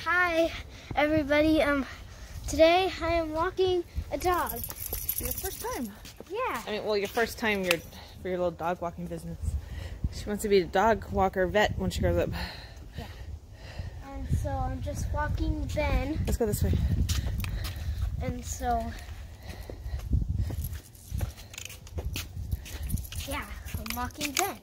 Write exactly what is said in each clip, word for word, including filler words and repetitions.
Hi, everybody. Um, today I am walking a dog. Your first time? Yeah. I mean, well, your first time your for your little dog walking business. She wants to be a dog walker vet when she grows up. Yeah. And so I'm just walking Ben. Let's go this way. And so, yeah, I'm walking Ben.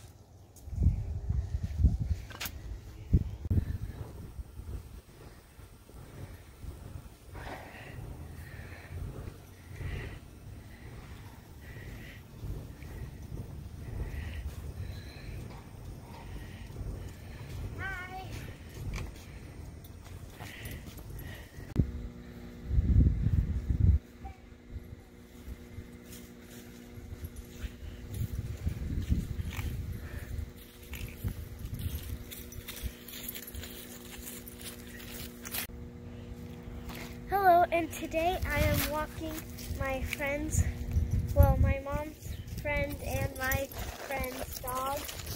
Hello, and today I am walking my friend's, well, my mom's friend and my friend's dog,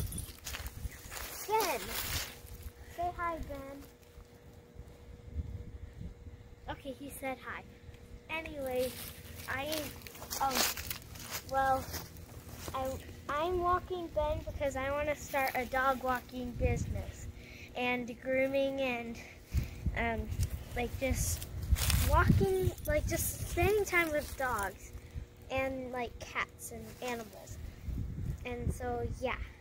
Ben. Say hi, Ben. Okay, he said hi. Anyways, I, oh, well, I, I'm walking Ben because I want to start a dog walking business and grooming and, um, like just walking, like just spending time with dogs and like cats and animals. And so, yeah.